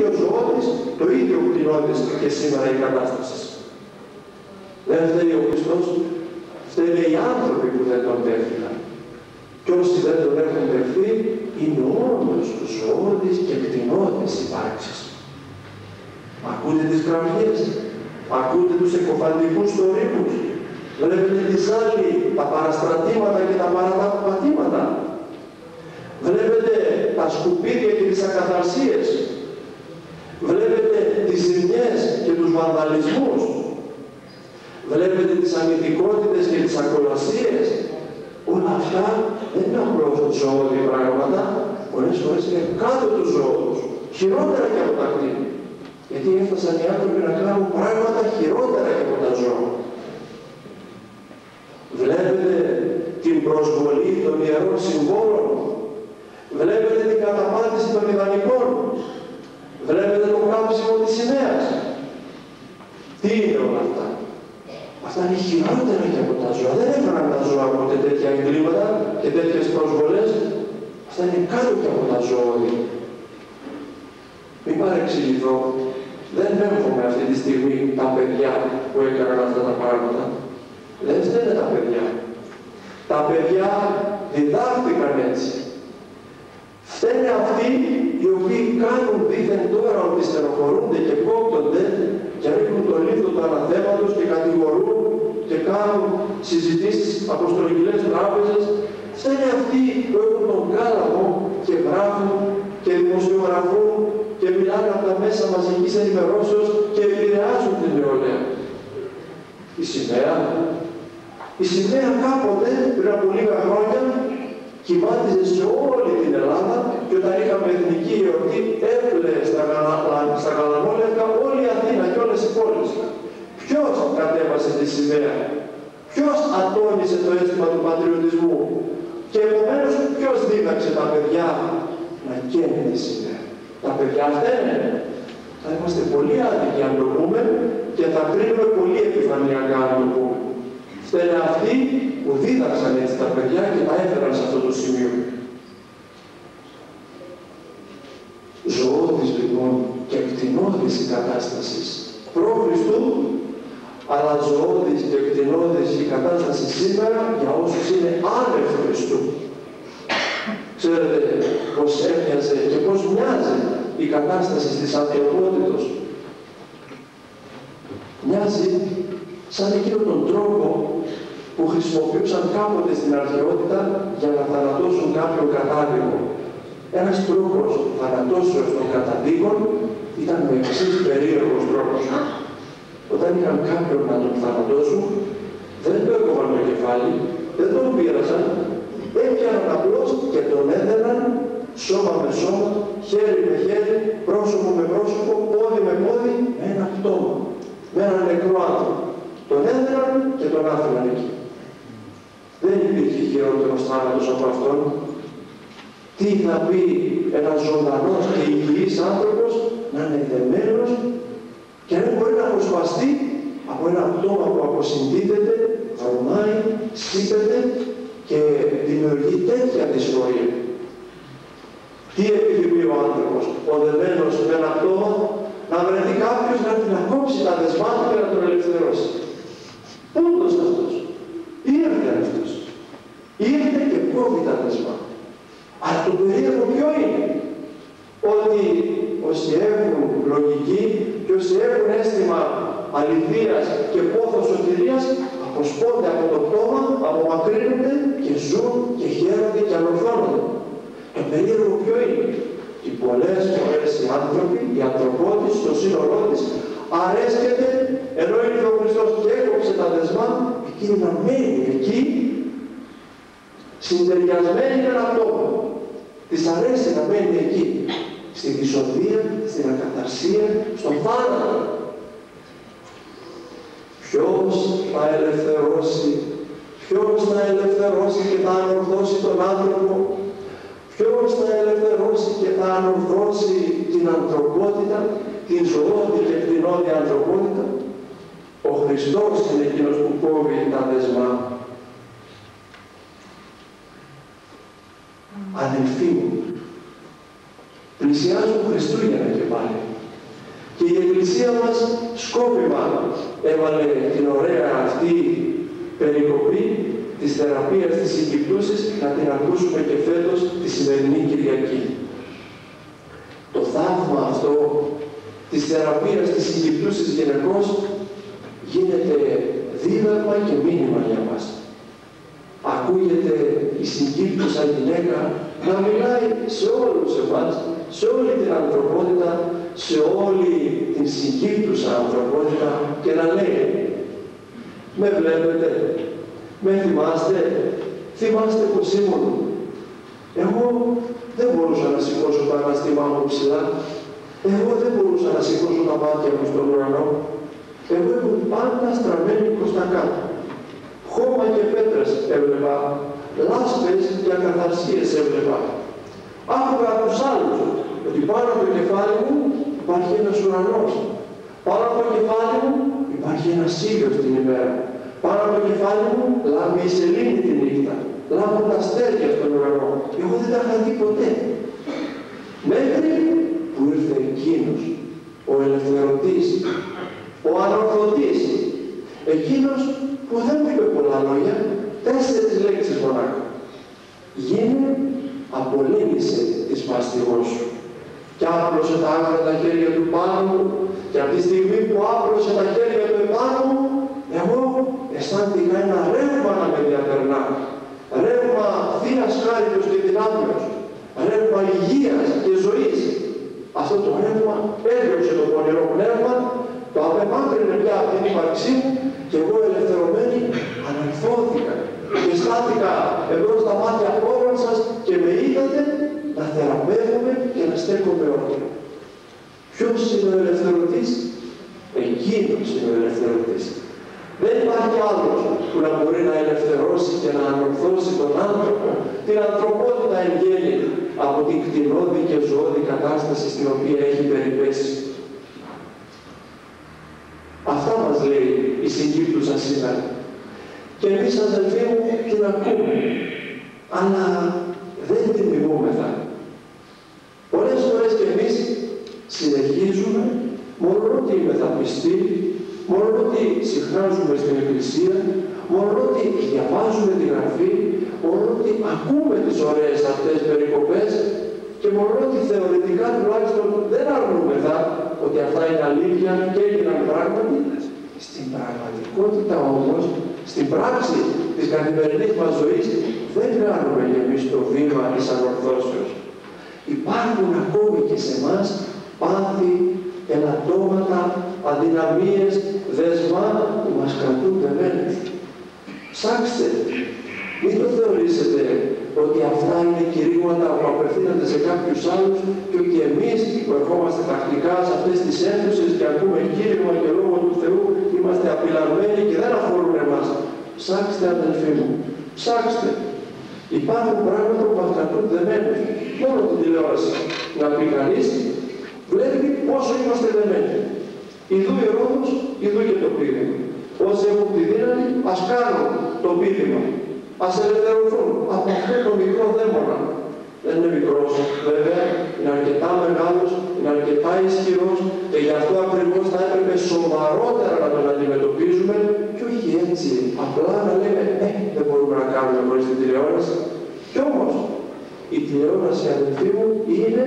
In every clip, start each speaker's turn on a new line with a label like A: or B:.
A: ίδιο ζωώδης, το ίδιο κτηνώδης και σήμερα η κατάσταση. Δεν φταίει ο Χριστός, φταίνε οι άνθρωποι που δεν τον δέχτηκαν. Και όσοι δεν τον έχουν δεχθεί, είναι όντως ζωώδης και κτηνώδης υπάρξεις. Ακούτε τις κραυγές, ακούτε τους εκοφαντικούς θορύβους, βλέπετε τη ζάλη, τα παραστρατήματα και τα παραπατήματα. Βλέπετε τα σκουπίδια και τις ακαθαρσίες. Βλέπετε τις ζημιές και τους βανδαλισμούς. Βλέπετε τις αμυντικότητες και τις ακολασίες. Όλα αυτά δεν είναι απλώς ζωώδη πράγματα, πολλές φορές είναι κάτω του ζώους, χειρότερα και από τα κτίνη. Γιατί έφτασαν οι άνθρωποι να κάνουν πράγματα χειρότερα και από τα ζώα. Βλέπετε την προσβολή των ιερών συμβόλων. Βλέπετε την καταπάτηση των ιδανικών. Βλέπετε το κάψιμο της σημαίας. Τι είναι όλα αυτά? Αυτά είναι χειρότερα και από τα ζώα. Δεν έφεραν τα ζώα ποτέ τέτοια εγκλήματα και τέτοιες προσβολές. Αυτά είναι κάτω και από τα ζώα. Μην παρεξηγηθώ. Δεν δέχομαι αυτή τη στιγμή τα παιδιά που έκαναν αυτά τα πράγματα. Δεν φταίνε τα παιδιά. Τα παιδιά διδάχθηκαν έτσι. Φταίνε αυτοί οι οποίοι κάνουν δήθεν τώρα ότι στενοχωρούνται και κόπτονται και ρίχνουν το λίθο του αναθέματος και κατηγορούν και κάνουν συζητήσεις αποστολικές τράπεζες. Φταίνε αυτοί που έχουν τον κάλαμο και γράφουν και δημοσιογραφούν και μιλάνε από τα μέσα μαζικής ενημερώσεως και επηρεάζουν την νεολαία. Η σημαία κάποτε, πριν από λίγα χρόνια, κοιμάτιζε σε όλη την Ελλάδα και όταν είχαμε εθνική εορτή έπλεε στα γαλανόλευκα όλη η Αθήνα και όλες οι πόλεις. Ποιος κατέβασε τη σημαία? Ποιος ατόνισε το αίσθημα του πατριωτισμού? Και επομένως ποιος δίδαξε τα παιδιά να καίνε τη σημαία? Τα παιδιά φταίνε. Θα είμαστε πολύ άδικοι αν το πούμε και θα κρίνουμε πολύ επιφανειακά αν το πούμε. Φταίνε αυτοί που δίδαξαν έτσι τα παιδιά και τα έφεραν σε αυτό το σημείο. Ζωώδης λοιπόν και κτηνώδης η κατάσταση προ Χριστού, αλλά ζωώδης και κτηνώδης η κατάσταση σήμερα για όσους είναι άνευ Χριστού. Ξέρετε πώς έμοιαζε και πώς μοιάζει η κατάσταση της ανθρωπότητος. Μοιάζει σαν εκείνο τον τρόπο που χρησιμοποιούσαν κάποτε στην αρχαιότητα για να θανατώσουν κάποιον κατάδικο. Ένας τρόπος θανατώσεως των καταδίκων ήταν ο εξής περίεργος τρόπος. Όταν είχαν κάποιον να τον θανατώσουν, δεν το έκοβαν το κεφάλι, δεν τον πήρασαν, έπιαναν απλώς και τον έδαιναν σώμα με σώμα, χέρι με χέρι, πρόσωπο με πρόσωπο, πόδι με πόδι, με ένα πτώμα, με έναν νεκρό άνθρωπο. Τον έδαιναν και τον άφηναν εκεί. Δεν υπήρχε χειρότερος θάνατος από αυτόν. Τι θα πει ένας ζωντανός και υγιής άνθρωπος να είναι δεμένος και δεν μπορεί να αποσπαστεί από ένα πτώμα που αποσυντίθεται, βρωμάει, σύπεται και δημιουργεί τέτοια δυσφορία. Τι επιθυμεί ο άνθρωπος, ο δεμένος με ένα πτώμα, να βρεθεί κάποιος να κόψει τα δεσμά του και να τον ελευθερώσει. Πούντος αυτός. Ήρθε αυτός. Ήρθε και κόβει τα δεσμά. Αλλά το περίεργο ποιο είναι? Ότι όσοι έχουν λογική και όσοι έχουν αίσθημα αληθείας και πόθος σωτηρίας αποσπώνται από το πτώμα, απομακρύνονται και ζουν και χαίρονται και αλωθώνονται. Το περίεργο ποιο είναι? Και πολλές φορές οι άνθρωποι, η ανθρωπότης, το σύνολό της, αρέσκεται, ενώ ήρθε ο Χριστός και έκοψε τα δεσμά, εκείνη να μένει εκεί, συντεριασμένη με ένα πτώμα. Της αρέσει να μένει εκεί, στη δυσοδεία, στην ακαθαρσία, στον θάνατο. Ποιος θα ελευθερώσει, ποιος θα ελευθερώσει και θα ανορθώσει τον άνθρωπο, ποιος θα ελευθερώσει και θα ανορθώσει την ανθρωπότητα, την ζωώδη και κτηνώδη ανθρωπότητα? Ο Χριστός είναι εκείνος που κόβει τα δεσμά. Αδελφοί μου, πλησιάζουν Χριστούγεννα και κεφάλι. Και η Εκκλησία μας σκόπιμα έβαλε την ωραία αυτή περικοπή της θεραπείας της συγκυπτούσης να την ακούσουμε και φέτος τη σημερινή Κυριακή. Το θαύμα αυτό της θεραπείας της συγκυπτούσης γυναικός γίνεται δίδαγμα και μήνυμα για μας. Ακούγεται η συγκύπτουσα γυναίκα να μιλάει σε όλους εμάς, σε όλη την ανθρωπότητα, σε όλη την συγκύπτουσα ανθρωπότητα και να λέει «Με βλέπετε, με θυμάστε, θυμάστε πως ήμουν. Εγώ δεν μπορούσα να σηκώσω το αναστήμά μου ψηλά. Εγώ δεν μπορούσα να σηκώσω τα μάτια μου στον ουρανό. Εγώ ήμουν πάντα στραμμένη προς τα κάτω. Χώμα και πέτρες έβλεπα, λάσπες και ακαθαρσίες έβλεπα. Άκουγα από τους άλλους ότι πάνω από το κεφάλι μου υπάρχει ένας ουρανός. Πάνω από το κεφάλι μου υπάρχει ένας ήλιος την ημέρα. Πάνω από το κεφάλι μου λάμπει η σελήνη τη νύχτα. Λάμπουν τα αστέρια στον ουρανό. Εγώ δεν τα είχα δει ποτέ. Μέχρι που ήρθε εκείνος, ο ελευθερωτής, ο ανορθωτής, εκείνος που δεν μου είπε πολλά λόγια, 4 λέξεις μονάχα. Γίνε, απολύνησε τη μαστιγό σου. Και άπλωσε τα άκρα τα χέρια του πάνω μου, και από τη στιγμή που άπλωσε τα χέρια του επάνω μου, εγώ αισθάνθηκα ένα ρεύμα να με διαπερνά. Ρεύμα Θείας χάριτος και δυνάμεως. Ρεύμα υγείας και ζωής. Αυτό το ρεύμα έδιωξε το πονηρό πνεύμα, το απεμάκρυνε πια από την ύπαρξή μου και εγώ ελευθερωμένη αναρθώθηκα και στάθηκα εμπρός στα μάτια όλων σας και με είδατε να θεραπεύομαι και να στέκομαι όρθιο. Ποιος είναι ο ελευθερωτής? Εκείνος είναι ο ελευθερωτής. Δεν υπάρχει άλλος που να μπορεί να ελευθερώσει και να ανορθώσει τον άνθρωπο, την ανθρωπότητα εν γέννη, από την κτηνώδη και ζωώδη κατάσταση στην οποία έχει περιπέσει. Αυτά μας λέει η συγκύπτουσα σήμερα. Και εμείς, αδελφοί μου, την ακούμε, αλλά δεν την μιμούμεθα. Πολλές φορές και εμείς συνεχίζουμε, μόνο ότι είμαστε πιστοί, μόνο ότι συχνάζουμε στην Εκκλησία, μόνο ότι διαβάζουμε τη Γραφή, μόνο ότι ακούμε τις ωραίες αυτές περικοπές και μόνο ότι θεωρητικά τουλάχιστον δεν αρνούμεθα ότι αυτά είναι αλήθεια και έγιναν πράγματι. Στην πραγματικότητα όμως, στην πράξη της καθημερινής μας ζωής, δεν κάνουμε και εμείς το βήμα της ανορθώσεως. Υπάρχουν ακόμη και σε εμάς πάθη, ελαττώματα, αδυναμίες, δεσμά που μας κρατούν δεμένους. Ψάξτε, μην το θεωρήσετε ότι αυτά είναι κηρύγματα που απευθύνονται σε κάποιους άλλους και ότι εμείς που ερχόμαστε τακτικά σε αυτές τις αίθουσες και ακούμε κήρυγμα και λόγο του Θεού είμαστε απειλαγμένοι και δεν αφορούν εμάς. Ψάξτε, αδελφοί μου, ψάξτε. Υπάρχουν πράγματα που μας κρατούν δεμένους. Μόνο την τηλεόραση να πει κανείς, βλέπει πόσο είμαστε δεμένοι. Ιδού η Ρόδος, ιδού και το πείδημα. Όσοι έχουν τη δύναμη, ας κάνουν το πείδημα. Ας ελευθερωθούν από αυτό το μικρό δαίμονα. Δεν είναι μικρός, βέβαια, είναι αρκετά μεγάλος, είναι αρκετά ισχυρός και γι' αυτό ακριβώς θα έπρεπε σοβαρότερα να τον αντιμετωπίζουμε και όχι έτσι, απλά να λέμε δεν μπορούμε να κάνουμε χωρίς την τηλεόραση. Κι όμως, η τηλεόραση, αδελφοί μου, είναι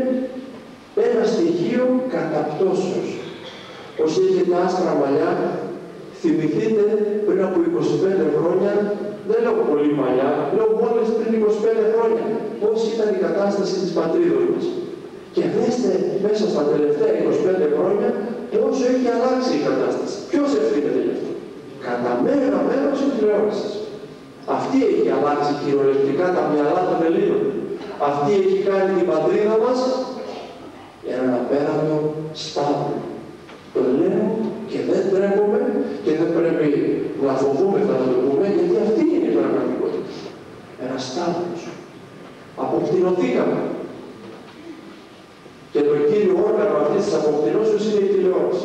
A: ένα στοιχείο καταπτώσεως. Όσοι έχετε άσπρα μαλλιά, θυμηθείτε πριν από 25 χρόνια, δεν λέω πολύ μαλλιά, λέω μόλις πριν 25 χρόνια, πώς ήταν η κατάσταση της πατρίδος μας. Και δέστε μέσα στα τελευταία 25 χρόνια πόσο έχει αλλάξει η κατάσταση. Ποιος ευθύνεται γι' αυτό? Κατά μέγα μέρος η τηλεόραση. Αυτή έχει αλλάξει κυριολεκτικά τα μυαλά των Ελλήνων. Αυτή έχει κάνει την πατρίδα μας έναν απέραντο σταύρο. Το λέω και δεν τρέπομαι και δεν πρέπει να φοβούμε να το πούμε, γιατί αυτή είναι η πραγματικότητα. Ένας σταύρος. Αποκτηνωθήκαμε. Και το κύριο όργανο αυτής της αποκτηνώσεως είναι η τηλεόραση.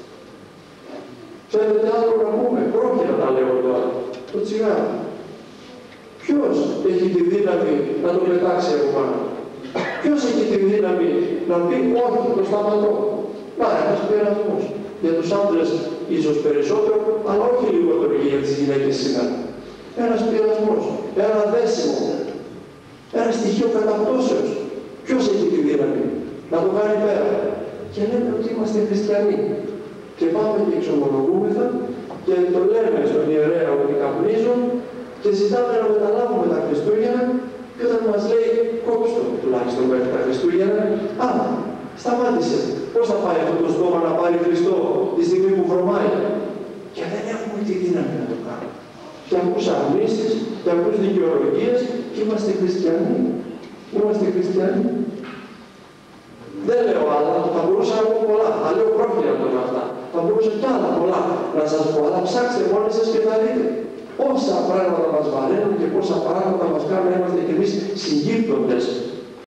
A: Θέλετε άλλο να πούμε? Πρόκειται να τα λέω τώρα. Το τσιγάρο. Ποιος έχει τη δύναμη να το πετάξει από πάνω? Ποιος έχει τη δύναμη να πει όχι, το σταματώ? Να, ένας πειρασμός. Για τους άντρες ίσως περισσότερο, αλλά όχι λιγότερο και για τις γυναίκες σήμερα. Ένας πειρασμός, ένα δέσιμο, ένα στοιχείο καταπτώσεως. Ποιος έχει τη δύναμη να το κάνει πέρα? Και λέμε ότι είμαστε χριστιανοί. Και πάμε και εξομολογούμεθα και το λέμε στον ιερέα ότι καπνίζουν και ζητάμε να μεταλάβουμε τα Χριστούγεννα και όταν μας λέει κόψτε το τουλάχιστον μέχρι τα Χριστούγεννα, σταμάτησε. Πώς θα πάει αυτό το στόμα να πάρει Χριστό τη στιγμή που βρωμάει? Και δεν έχουμε τη δύναμη να το κάνουμε. Και ακούς αρνήσεις, και ακούς δικαιολογίες και είμαστε χριστιανοί. Είμαστε χριστιανοί. Δεν λέω άλλα, θα μπορούσα να πω πολλά. Θα λέω πρόχειρα τώρα αυτά. Θα μπορούσα κι άλλα πολλά να σας πω. Αλλά ψάξτε μόνοι σας και θα δείτε. Όσα πράγματα μας βαραίνουν και πόσα πράγματα μας κάνουν να είμαστε κι εμείς συγκύπτοντες